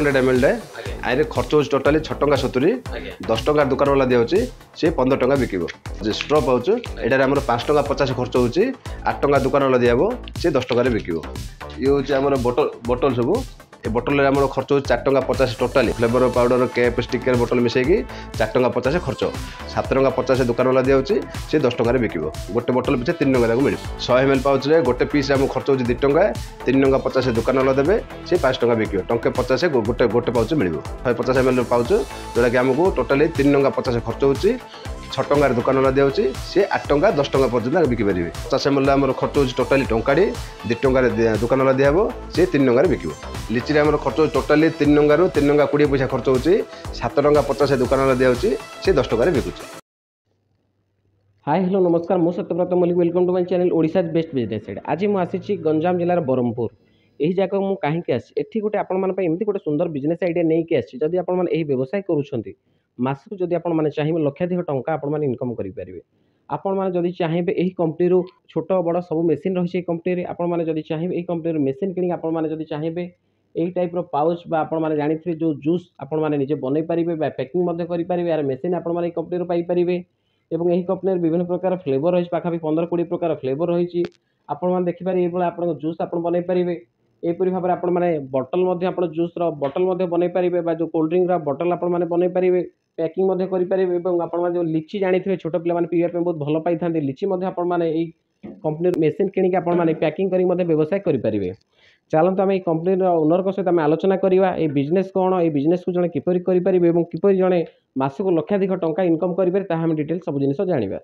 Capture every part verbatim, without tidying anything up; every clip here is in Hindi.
हंड्रेड एम एल आए खर्च हो टोटाली छः टंका सतुरी दस टंका दुकान वाला दिखाई सी पंद्रह टंका बिकिब स्ट्र पाउच एटार आम पाँच टंका पचास खर्च हो आठ टंका दुकान वाला दिहब सी दस टंका बिकिब ये हूँ आम बोटल बोटल सब ए बोटल में आम खर्च हो चार टंका पचास totally flavour powder cap sticker bottle मिसेकी चार टंका पचास खर्च सात टंका पचास दुकान वाला दिखाई सी दस टंका बिकिब गोटे बोटल पिछे तीन टंका मिले सौ एम एल पाउच रे गोटे पीस आम खर्च हो दु टंका तीन टंका पचास दुकान वाला देवे सी पाँच टंका बिकिब टंके पचास गोटे गोटे पाउच मिले शहे पचास एम एल पाउच जोटा कि आमको टोटाली तीन टंका पचास खर्च हो छः टंकार दुकान वाला दिखाई सी आठ टंका दस टंका पर्यटन बिकिपारे पचास एम एल आम खर्च हो टोटाली टंकाटी दु टंकार दुकान वाला दिहब सी तीन टंकार बिकिब लिची आम खर्च हो टोटाली तीन टंकार तीन टंका कोड़े पैसा खर्च हो सात टंका पचास दुकान वाला दिखाई सी दस टंकार बिकुचे। हाय हेलो नमस्कार मु Satyabrata Mallick welcome to my channel Odisha best business side. आज मुझे आसी गंजाम जिलार ब्रह्मपुर यही जगह मुझे कहीं आसी एठी गोटे आपमती गोटे सुंदर बिजनेस आइडिया नहीं कि आसी जदि आपण माने व्यवसाय करूछंती मासक जदि आपण माने चाहिए लक्षाधिक टंका आपण माने इनकम करि परिबे। आपण माने जदि चाहिए एही कंपनी रो छोट बड़ सब मेसीन रही कंपनी रे आपण माने जदि चाहिए एही कंपनी रो मेसीन किनि आपण माने जदि चाहिए एही टाइप रो पाउच बा आपण माने जानिथिबे जो जूस आपण माने निजे बनै परिबे बा पैकिंग मध्ये करि परिबे यार मेसीन आपण माने कंपनी रो पाई परिबे एवं यही कंपनी विभिन्न प्रकार फ्लेवर रही पाखापी पंद्रह कोड़े प्रकार फ्लेवर रही आपण देखिपारे ये आप जूस आप बन पारे एपरी भाव में आपने बटल जूस बटल बन पारे जो कोल्ड ड्रिंक बटल आप बन पारे पैकिंग करेंगे आप जो लिची जानी थे छोट पे पीवा बहुत भल पाई था लिची आपने कंपनी मेसीन किनिक आपने पैकिंग कर व्यवसाय करेंगे। चलते आम कंपनी ओनर सहित आम आलोचना करवा ये बिजनेस कौन ये बिजनेस को जड़े किपर करेंगे और किपर जड़े मासक लक्षाधिक टंका इनकम करेंगे ताहा हम डिटेल सब जिन जाना।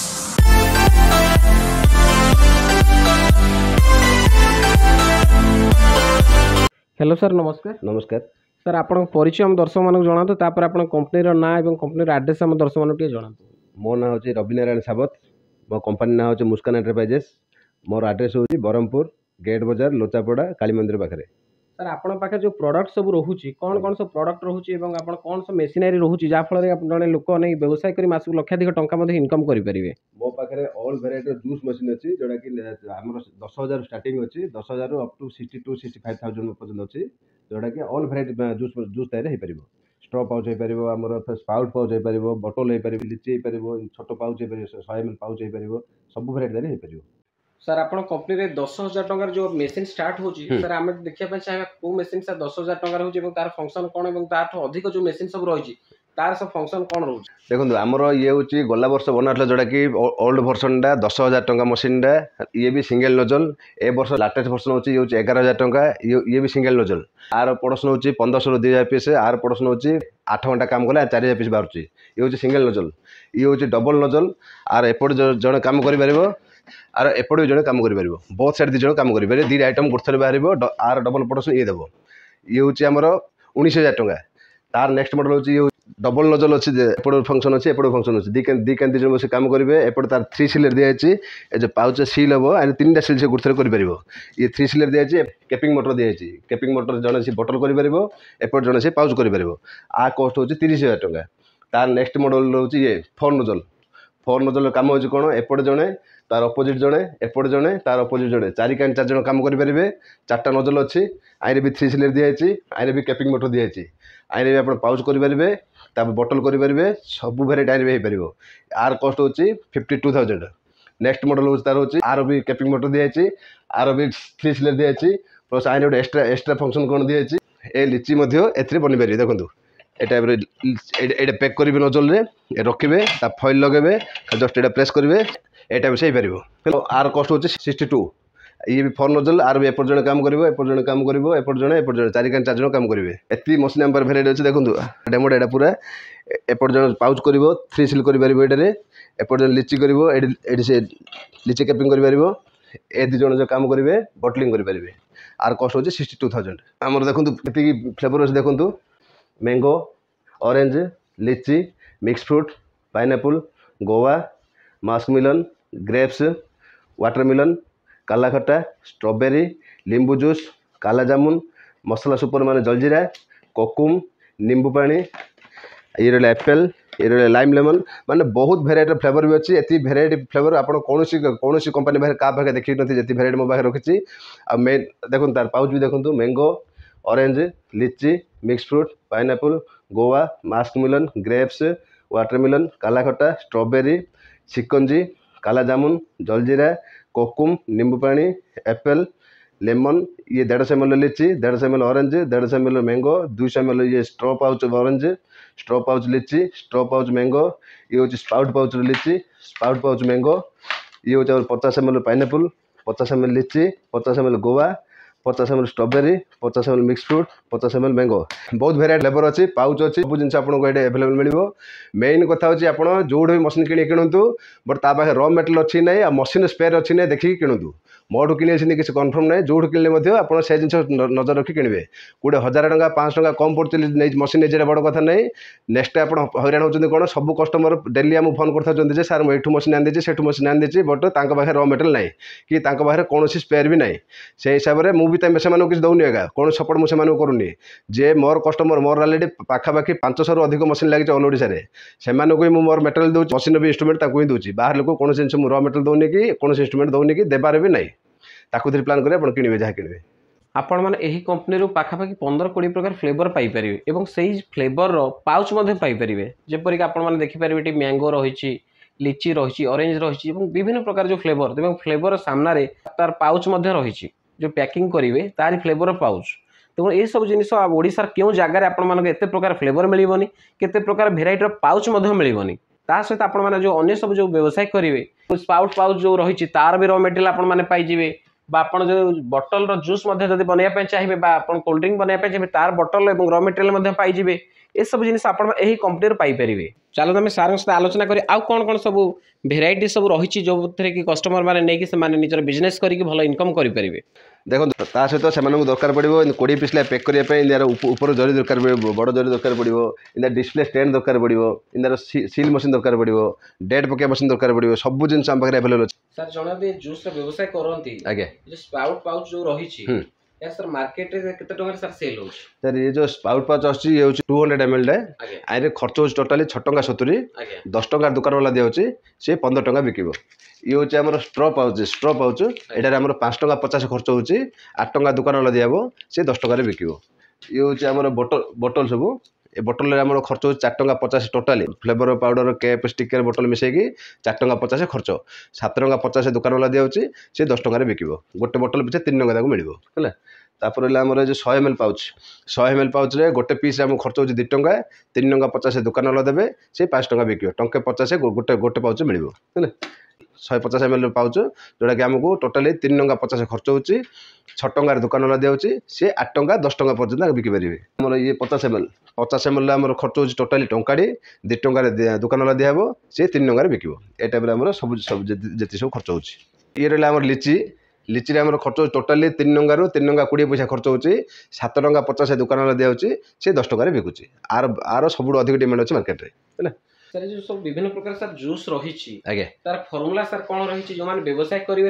हेलो सर नमस्कार। नमस्कार सर आप परिचय आम दर्शक मानक जनातु तापर आप कंपनी ना और कंपनी एड्रेस आम दर्शक मानक जनातु। मो ना हूँ रवि नारायण सावत मो कंपनी ना हूँ मुस्कान एंटरप्राइजेस मोर एड्रेस हूँ ब्रह्मपुर गेट बाजार लोचापड़ा काली मंदिर पाखे। सर आपन पाखे जो प्रोडक्ट सब रोचे कौन कौन सब प्रोडक्ट रोचे आप कौन सब मेसीनरी रोचे जहाँफल जड़े लोक नहीं व्यवसाय कर मासक लक्षाधिक टंका इनकम करेंगे। मो पाखे ऑल वेराइटी जूस मशीन अच्छी जोटा कि आम दस हजार स्टार्टिंग अच्छी दस हजार up to sixty two sixty five thousand पर्यटन अच्छी जोटा कि ऑल वेराइटी जूस जूस तैयार हो पार स्ट्रॉ पाउच हो पार आमर स्पाउट पाउच हो पार बटल हो पार लिची हो पार छोट पाउच हो पार सौ एम एल पाउच हो पार सब वेराइटी तैयार हो पार। सर आप कंपनी रे दस हजार टकर जो मेसीन स्टार्ट हो सर आम देखा चाहिए कौ मेसीन सर दस हजार टकर हो तार फंक्शन कौन और तार अधिक जो मेसीन सब रही तार सब फंक्शन कौन रोज देखो आमर ये हूँ गला वर्ष बना जोटा कि ओल्ड भर्सन टा दस हजार टका मशीन टा ये भी सिंगल नोजल ए वर्ष लाटेस्ट भर्सन होची ये हूँ एगार हजार टका ये भी सिंगल नोजल आर प्रोडक्शन होची पंद्रह सौ दुई हजार पीस आर प्रोडक्शन होची आठ घंटा काम कले चार हजार पीस बाहर ये हूँ सिंगल नोजल ये हूँ डबल नोजल आर एपट जड़े काम कर आर एपट भी जड़े काम कर बहुत साइड दी जन काम करेंगे दी आइटम गोटे बाहर आर डबल प्रोडक्शन ये देव ये हूँ आमर उन्नीस हजार टका तार नेक्स्ट मॉडल होची ये डबल नोजल अच्छी एपट फंक्शन अच्छी एपट फंक्शन अच्छी दी दी कैंती जन बस काम करेंगे एपट तार थ्री सिलर दिखाई ए जो पाउच सिल हम आ तीन टा सिल से गोटे कर ये थ्री सिलर दिखाई केपिंग मोटर दिखाई केपिंग मोटर जड़े से बटल कर एपट जड़े से पाउच कर आ कस्ट होची तीस हजार टका तार नेक्स्ट मॉडल रोचे ये फोर नोजल फोर नोजल काम हो कौन एपट जड़े तार अपोजिट जड़े एपट जड़े तार अपोजिट जड़े चारि कैंट चार जन काम करेंगे चार्टा नोजल अच्छी आईने भी थ्री सिलर दिखाई आईने भी केपिंग मोटर दिखाई आईने भी आप पाउच करेंगे तापर बटल करेंगे सब भेराइटी आईने भी हो पार आर कस्ट होची fifty two thousand next model हो तार होची आर भी केपिंग मोटर दिखाई आर भी थ्री सिलर दिखाई प्लस आईने गोटे एक्सट्रा एक्सट्रा फंक्शन कौन दिखाई ए लिची ए बन पारे देखो ए टाइप ये पैक करेंगे नोजल रखिए फॉइल लगे जस्ट ये प्रेस करेंगे ए टाइप से पार आर कस्ट होची सिक्सटी टू ये भी फोर नोजल आर भी एपट जड़े काम करेंगे एपट जड़े काम करेंगे एपट जड़े एपट जड़े चारि चार जन काम करेंगे एति मशीन आम भेराइटी अच्छे देखो डेमोटा यहाँ पूरा एपट जन पाउच कर थ्री सिल कर एपट जन लिची कर से लिची कैपिंग कर ए दी जन जो काम करेंगे बटलिंग करेंगे आर कस्ट होची सिक्सटी टू थाउजेंड आम देखो ये फ्लेवर अच्छे देखो mango orange lychee mix fruit pineapple guava muskmelon grapes watermelon काला खट्टा स्ट्रॉबेरी लींबू जूस काला जामुन मसला सुपर माने जलजीरा कोकुम नींबू पानी ये रहा एप्पल ये रहा लाइम लेमन माने बहुत भेराइटी फ्लेवर भी अच्छी एति भेराइटी फ्लेवर आपन कौन कौन कंपनी बाहर का पाखे देखी नहीं जी भेराइटी मो पाखे रखी आ मेन देखो तार पाउच भी देखो mango orange, lychee, mix fruit, pineapple, guava, muskmelon, grapes, watermelon, काला खट्टा, स्ट्रॉबेरी, चिकंजी, काला जामुन, जलजीरा, कोकुम, नींबू पानी, एप्पल, लेमन, ये डेढ़ सौ एम एल लीची, डेढ़ सौ एम एल ऑरेंज, डेढ़ सौ एम एल मैंगो, दो सौ एम एल ये straw pouch orange, straw pouch lychee, straw pouch mango, ये हूँ spout pouch lychee, spout pouch mango, ये हूँ पचास एम एल पाइनएप्पल, पचास एम एल लीची, पचास एम एल गोवा, पचास एम एल स्ट्रॉबेरी, पचास एम एल मिक्स फ्रूट, पचास एम एल मैंगो, बहुत भेराइटी फ्लेवर अच्छी पाउच अच्छी सब जिन आपको ये अवेलेबल मिल मेन कथा हूँ आप जो भी मशीन कि किणु बट ता पाखे र मेटेरियल अच्छी ना आ मशीन स्पेयर अच्छी ना देखिए किणु मोटू कि किसी कन्फर्म ना जो किणले आप से जिन नजर रखी किणवे गोटे हजार टका पाँच टका कम पड़े मशीन नहीं बड़ कथा नहीं नेक्स्ट आप हईराण होती कौन सब कस्टमर डेली आम फोन कर सार मुझे मशीन आनी से मशीन आनी बट पाखे र मेटेरियल ना कि पाखे कौन स्पेयर भी ना से हिसाब से मुझे से किसी दौनी आगे कौन सपोर्ट मुझे करूनी जे मोर कस्टमर मोर अलरेडी पाखापाखि पांच सौ अधिक मशीन लगी ऑल ओडिशा रे से मोर मेटेरियल दूसरी मशीन भी इंस्ट्रूमेंट ही दूसरी बाहर लोक कौन जिन र मेटेरियल दौनी कि कौन इंस्ट्रूमेंट दौनी कि देबार भी नहीं ताकू धीरे प्लान करेंगे किणवे जहाँ किणवे आपण मैंने यही कंपनी पाखापाखि पंद्रह कोड़ी प्रकार फ्लेवर पाइपर और से फ्लेवर पाउच पाइपर जपरिक आपने देखिपारे मैंगो रही लीची रही ऑरेंज रही विभिन्न प्रकार जो फ्लेवर और फ्लेवर सामने तार पाउच रही जो पैकिंग करेंगे तार फ्लेवर पाउच तेणु ये सब जिन ओडिशार क्यों जगार आपत प्रकार फ्लेवर मिलनी केते प्रकार भेराइटर पाउच मिलनी ता सहित आपण मैंने जो अन्य सब जो व्यवसाय करेंगे स्पाउट पाउच जो रही तार भी र मेटेरियल आपण मैंने पाइबे आपण जो बटल जूस जब बनवाई चाहिए कोल्ड ड्रिंक बनवाई चाहिए तार बटल और र मेटेरियल पाइबे ये सब जिन आप कंपनी पाइपर चलो तुम सार सहित आलोचना करें आउ कौन कौन सब भेराइटी सब रही जो थे कि कस्टमर मैंने नहीं कि निजर बिजनेस करके भल इनकम करेंगे देखो ता सहित से दरकार पड़ो कोड़े पिसला पैक करने ऊपर जरी दरकार पड़ो बड़ जरी दरकार पड़ो इन डिस्प्ले स्टैंड दरकार पड़ो इन सील मशीन दरकार पड़ो डेट पकड़ मशीन दरकार पड़ो सब जिन आम पाखे अवेलेबल अच्छे सर जड़े जूस व्यवसाय करती आगे स्पाउट पाउच जो रही सर मार्केट रे केते टंका सर सेल हो सर ये जो स्पाउट पाउच आछी ये होची टू हंड्रेड एम एल रे आरे खर्च होची टोटली छह टंका सत्तरी दस टंका दुकान वाला दिया होची से पंद्रह टंका बिकिबो ये होची हमर स्ट्रॉ पाउच स्ट्रॉ पाउच एटारे हमर पाँच टंका पचास खर्च होची आठ टंका दुकान वाला दियाबो से दस टंका रे बिकिबो ये होची हमर बोतल बोतल सब ए बोतल रे हमर खर्च होची चार टंका पचास totally flavour powder cap sticker बोतल मिसेकी चार टंका पचास खर्च सात टंका पचास दुकान वाला दिया होची से दस टंका रे बिकिबो गोटे बोतल पिछे तीन टंका ताको मिलिबो हैला तापर आमर जो सौ एम एल पाउच सौ एम एल पाउच रे गोटे पीस आम खर्च होची दु टंका तीन टंका पचास दुकान वाला देवे से पाँच टंका बिकिबो टंके पचास गोटे गोटे पाउच मिलिबो हैला शहे पचास एम एल पाउच जोटा कि आमको टोटाली तीन टंका पचास खर्च होची छः टंकार दुकान वाला दिया सी आठ टंका दस टंका पर्यटन बिकिपारे आम ये पचास एम एल पचास एम एल आम खर्च होची टोटाली टंकाड़ी दु टंकार दुकान वाला दिहब सी तीन टंकार बिकिबो ए टाइप आम सब सब जी सब खर्च होची ये रहा आम लीची लीची रे आम खर्च टोटाली तीन टंकार तीन टंका कोड़े पैसा खर्च होची सात टंका पचास दुकान वाला दिया सी दस टंकार बिकुची आर आर सब अधिक डिमांड अच्छे मार्केट में सर जो सब विभिन्न प्रकार सर जूस रही आगे तार फॉर्मूला सर कौन रही जो मैंने व्यवसाय करेंगे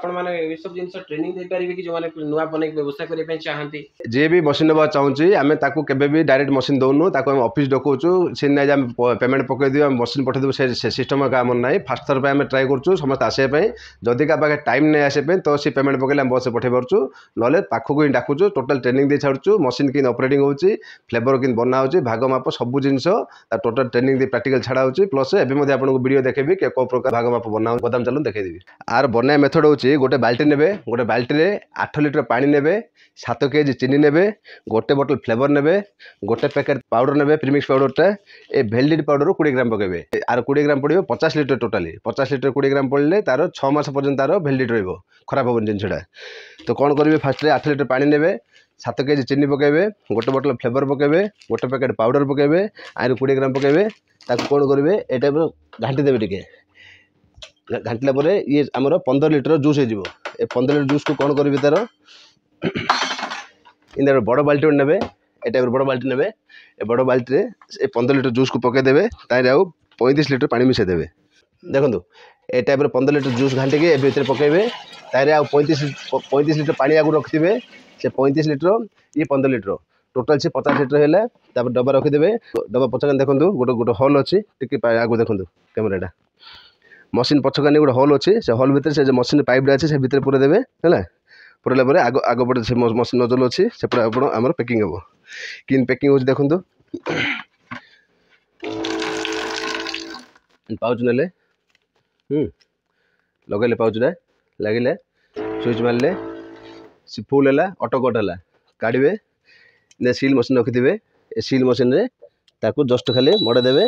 ये सब जिन ट्रेनिंग दे पारे कि जो मैंने नुआ बन व्यवसाय करने चाहती जे भी मशीन नवा चाहूँगी आम केबे डायरेक्ट मशीन दौनु ऑफिस डकाऊँ सी ना पेमेंट पकई दिव मशीन पठेदेव से सिस्टम आम ना फास्ट थर आम ट्राए करूँ समस्त आसापी जदि का पाखे टाइम नहीं आसापी तो सी पेमेंट पकड़े बस पठे पार्चु ना पाखक ही डाकुचु टोटाल ट्रेनिंग दे छाड़ू मशीन कि ऑपरेटिंग होची फ्लेवर कि बना हो भाग माप सब जिनस टोटाल ट्रेनिंग दे प्रैक्टिकल छाड़ा होची प्लस एबे मधे आपको वीडियो देखेबी के को प्रकार भाग माप बना बदाम चलो देखेदेवी आर बना मेथड होची गोटे बाल्टी नेबे गोटे बाल्टी रे आठ लिटर पानी नेबे सात केजी चीनी नेबे गोटे बोतल फ्लेवर नेबे गोटे पैकेट पाउडर नेबे प्रीमिक्स पाउडरटा ए भेलडिट पाउडर बीस ग्राम पकेबे आर बीस ग्राम पड़ो पचास लिटर टोटाली पचास लिटर बीस ग्राम पड़े तार छह मास पर्यंत तार भेलडिट रहिबो खराब होबन जिनसटा तो कौन करेंगे फास्ट आठ लिटर पानी नेबे सात केजी चीनी पकेबे गोटे बोतल फ्लेवर पकेबे गोटे पैकेट पाउडर पकेबे आर बीस ग्राम पकेबे ताको कौन करेंगे ये टाइप घाटी देवे टे घाटिला पर ये आमर पंद्रह लिटर जूस हो पंद्रह लिटर जूस को कौन करेंगे तार इन बड़ बाल्टी ने ए टाइप बड़ बाल्टी ने बड़ बाल्टी में पंद्रह लिटर जूस को पकईदेवे तार आउ पैंतीस लिटर पानी मिसेदेवे देखो ए टाइप पंद्रह लिटर जूस घाटिकी ए भर पकईबे तार आउ पैंतीस पैंतीस लिटर पानी आगु रखिथे से पैंतीस लिटर ये पंद्रह लिटर टोटाल से पचास लिटर है डब्बा रखिदेवे डब्बा पछकान देखो गोटे गोटे हल अच्छी टी आगे देखो कैमेराटा मशीन पछकानी गोटे हल अच्छी से हल भितर से मशीन पाइप अच्छे से भितर पूरा देवे है पुरेला पर आग आग पटे से मशीन नजल अच्छी सेपटे आप आमर पैकिंग हम कि पैकिंग हो देखु पाउच ने लगेले पाउचटा लगे स्विच मारे सी फुल है ऑटो कट है काढ़े ने सील मशीन रखिथे ए सील मशीन रे ताकू जस्ट खाली मड़ेदेवे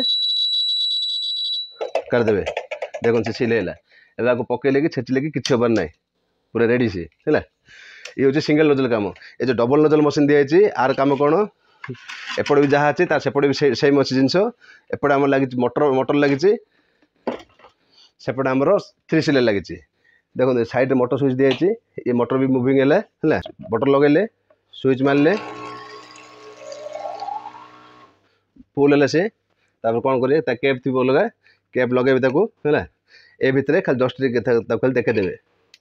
करदेवे देखो से सील है एवं आपको पकड़े कि छेचिले कि किसी हबार ना पूरा रेडी सी है ये हूँ सिंगल नजल काम ये जो डबल नजल मशीन दिखाई आर कम कौन एपटे भी जहाँ अच्छी सेपटे भी सेम अच्छी जिनस एपटे आम लगी मोटर मोटर लगी सेपटे आमर थ्री सिलर लगी देखो साइड मोटर स्विच दिखाई ये मोटर भी मुविंग है बटन लगेले स्विच मारे फुल है सी कौन करें कैप थी अलग कैप लगे है ए भितर खाली जस्ट खाली देखेदेवे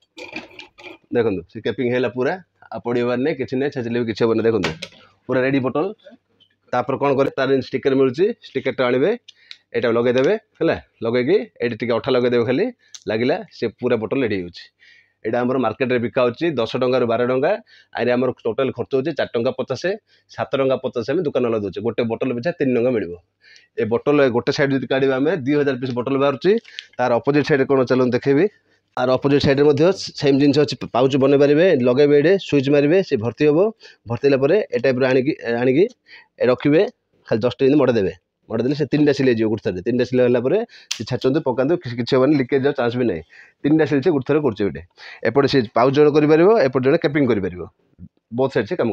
देखो सी कैपिंग है पूरा आ पड़ार नहीं किसी नहीं छेचिले भी किसी हे देखो पूरा रेडी बोतल तापर कौन करे तार स्टिकर मिलूँ स्टिकर आने यहाँ लगेदेवे है लगे ये अठा लगेदेवे खाली लगिला सी पूरा बोतल रेडी हो यहाँ आम मार्केट में बिका हो दस टकर बार टाँग आए आम टोटाल खर्च हो चार टाँग पचास सात टाँग पचास आम दुकान वाला दूचे गोटे बोतल पिछा तीन टंका मिल ए बोतल गोटे साइड जो काढ़ा आम दुई हजार पीस बोतल बाहर तार अपोजिट साइड कौन चलो देखेबी आर अपोजिट साइड में सेम जिन अच्छी पाउच बन पारे लगे ये स्विच मारे सी भर्ती हम भर्ती ए टाइप आणिकी आणिकी रखिए खाली जस्ट मड़ेदेवे मड़ेदे से तीन टा सिले गोटे थर तीन टा सिले सी छाचंतु पकातु किसी हेनी लिकेज चान्स भी ना तीन टा सिल से गोटे थर कर एपटे से पाउच जन कर जन कैपिंग कर बोथ साइड से कम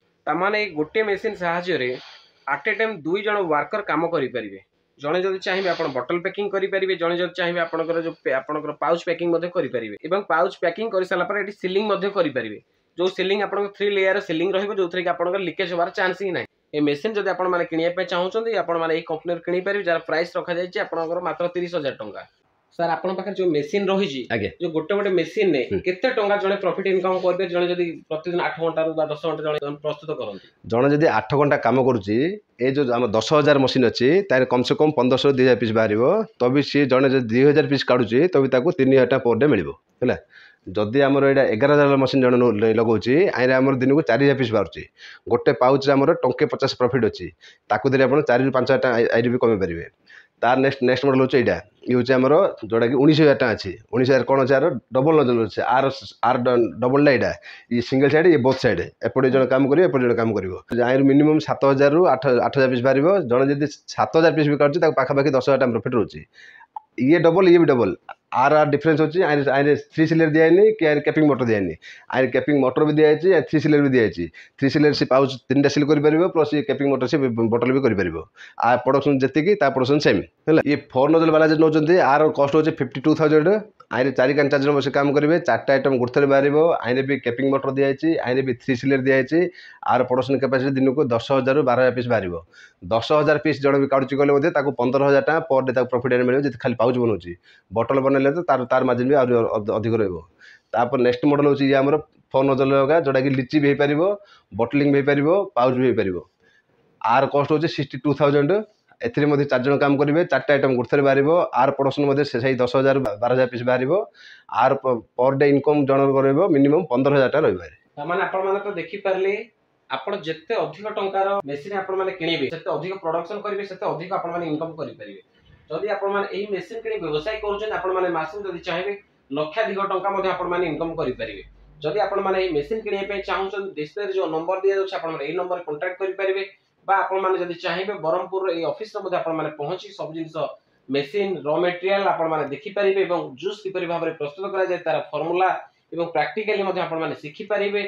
कर गोटे मेसीन साहाय्य आट ए टाइम दुई जन वर्कर कम करेंगे जड़े जब चाहिए आप बटल पैकिंग करेंगे जड़े जब चाहिए आपंकर जो आपंकर पाउच पैकिंग करेंगे पाउच पैकिंग कर सारापर ये सिलिंग करेंगे जो सिलिंग आप थ्री लेयर सिलिंग रो थी आप लिकेज होवार चान्स ही ना ये मेसीन जब आप किनापी चाहते आपने कंपनी किनी पारे जार प्राइस रखा जाए आप मात्र तीस हजार टंका सर आप जो मेसीन रही जो गोटे गोटे मेसीन ने केते टंका जड़े प्रॉफिट इनकम करेंगे जड़े जब प्रतिदिन आठ घंटा दस घंटा जड़े प्रस्तुत करते जड़े जब आठ घंटा कम करुच्ची ये जो आम दस हजार मशीन अच्छी तार कम से कम पंद्रह सौ दुई हजार पीस बाहर तभी सी जड़े जो दुई हजार पीस काढ़ुची तभी ताको तीन हजार टाइम पर डे मिल है जदि आमर यहाँ एगार हजार मशीन जड़े लगाऊँ आए आम दिन को चार हजार पीस बाहर गोटे पाउच आम टंके पचास प्रॉफिट अच्छी ताकू धरी आप चार पांच हजार आई भी कमी पारे तार नेक्स्ट नेक्स्ट मॉडल होचे यहाँ ये हूँ आमर जोटा कि उन्नीस हजार टाँग अच्छी उन्नीस हजार कौन अच्छे यार डबल नजल अच्छे आर आर डबल यहाँ ये सिंगल साइड ये बोथ साइड एपटे जन काम करेंगे एपटे जन काम कर आए मिनिमम सात हजार रु आठ आठ हजार पीस बाहर जड़े जब सात हजार पीस भी काटुच्छे पाखापाखि दस हजार टाइम प्रॉफिट रोचे ये डबल ये भी डबल आर आर डिफरेंस होची आए थ्री सिलर दिखाई कि आए कैपिंग मोटर दिखाई आए कैपिंग मोटर भी दिखाई थ्री सिलर भी दिखाई थ्री सिलर से पाउच तीन टा सिल कर प्लस ये कैपिंग मोटर से बोतल भी कर आ प्रोडक्शन जी प्रोडक्शन सेम है ये फोर नजल वाला जो नौ आर कस्ट हो फिफ्टी टू थाउजेंड आए चार कान चार जन बस काम करेंगे चार्टा आइटम गोटे बाहर आए भी कैपिंग मोटर दिखाई आए भी थ्री सिलर दिखाई आर प्रोडक्शन कैपेसिटी दिन को दस हजार बारह हजार पीस बाहर दस हजार पीस जड़े भी काटुची गले पंद्रह हजार टाँग पर डे प्रॉफिट मिले खाली पाउच बनाऊँ बटल बनइले तो तार तार मार्जिन भी अधिक रहा नेक्स्ट मॉडल होची ये आमर फोर नजल लगा जोटा कि लिची भी हो पार बटलिंग भी हो पार पाउच भी हो पार आर कस्ट हो सिक्सटी टू थाउजेंड ए चार जन काम करेंगे चार्टा आइटम गोटे बाहर आर प्रोडक्शन से दस हजार बारह हजार पीस बाहर आर पर डे इनकम जन कर मिनिमम पंद्रह हजार टाँग रही तो देखिपारे आप जिते अधिक टंकार मेसीन आप किणवे से अधिक प्रोडक्शन करेंगे से अधिक आप इनकम करेंगे जदि आप मेसीन कि व्यवसाय करें मासक जब चाहिए लक्षाधिक टंका आप इनकम करेंगे जदि आप मेसीन किणा चाहते डिस्प्ले जो नंबर दि जाए नंबर कांटेक्ट करेंगे आप चाहिए ब्रह्मपुर ऑफिस पहुंची सब जिन मेसीन रॉ मटेरियल आप देखिपारे जूस किपर भाव में प्रस्तुत कराए तार फर्मुला प्रैक्टिकली आप शिखिपारे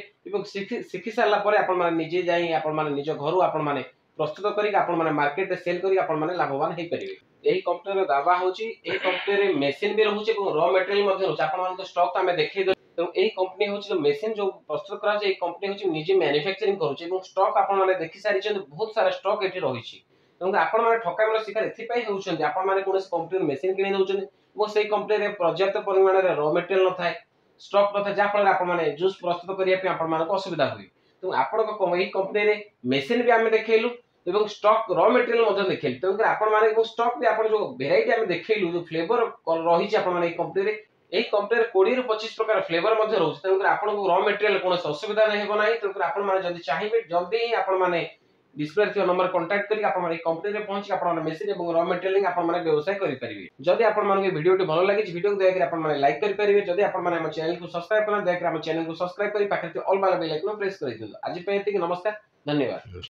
शिखि सारापर आप निजे जाए आप निज घर आप प्रस्तुत कर मार्केट सेल कर लाभवान हो पारे यही कंपनी दावा होची एही कंपनी मेसीन भी रहउचे रॉ मटेरियल मध्ये रहउचे आपण तो स्टॉक आमे देखै दो तो एही कंपनी होची जो मेसीन जो प्रस्तुत करा जे कंपनी होची निजे मैन्युफैक्चरिंग करूचे एवं स्टॉक आपण माने देखि सारि छन बहुत सारा स्टॉक एठी रहिछि तो आपण माने ठकामर शिकार एथि पई होउछन आपण माने कोनस कंपनी मेसीन किनै दउछन वो सेही कंपनी रे पर्याप्त परिमाण रे रॉ मटेरियल न थाए स्टॉक न थाए जा फल आपण माने जूस प्रस्तुत करिया पे आपण माने को असुविधा होई तो आपण को एही कंपनी रे मेसीन भी आमे देखैलु एवं स्टॉक रॉ मटेरियल मध्ये देखैलु तो आपण माने को स्टॉक भी आपण जो वेराइटी आमे देखैलु जो फ्लेवर रहिछि आपण माने कंपनी रे ଏହି କମ୍ପାନୀରେ କୋଡ଼ିଏ ରୁ ପଚିଶ ପ୍ରକାର ଫ୍ଲେଭର ମଧ୍ୟ ରହୁଛି। ତେଣୁକରି ଆପଣଙ୍କୁ ର ମେଟେରିଆଲ କୌଣସି ଅସୁବିଧା ହେବ ନାହିଁ। ତେଣୁକରି ଆପଣମାନେ ଯଦି ଚାହିଁବେ ଜଲ୍ଦି ହିଁ ଆପଣମାନେ डिस्प्ले ଥିବା ନମ୍ବର କଣ୍ଟାକ୍ଟ କରିକି ଆପଣମାନେ ଏହି କମ୍ପାନୀରେ ପହଞ୍ଚି ଆପଣମାନେ ମେସିନ୍ ଏବଂ ର ମେଟେରିଆଲ ଆପଣମାନେ ବ୍ୟବସାୟ କରିପାରିବେ। ଯଦି ଆପଣମାନଙ୍କୁ ଏହି ଭିଡ଼ିଓଟି ଭଲ ଲାଗିଛି ଭିଡ଼ିଓକୁ ଦୟାକରି ଆପଣମାନେ ଲାଇକ୍ କରିପାରିବେ। ଯଦି ଆପଣମାନେ ଆମ ଚ୍ୟାନେଲକୁ ସବସ୍କ୍ରାଇବ କରନ୍ତି ଦୟାକରି ଆମ ଚ୍ୟାନେଲକୁ ସବସ୍କ୍ରାଇବ କରି ପାଖରେ ଥିବା ଅଲ୍ ବାଲା ବେଲ୍ ଆଇକନ୍ ପ୍ରେସ୍ କରିଦିଅନ୍ତୁ। ଆଜି ପାଇଁ ଏତିକି, ନମସ୍କାର, ଧନ୍ୟବାଦ।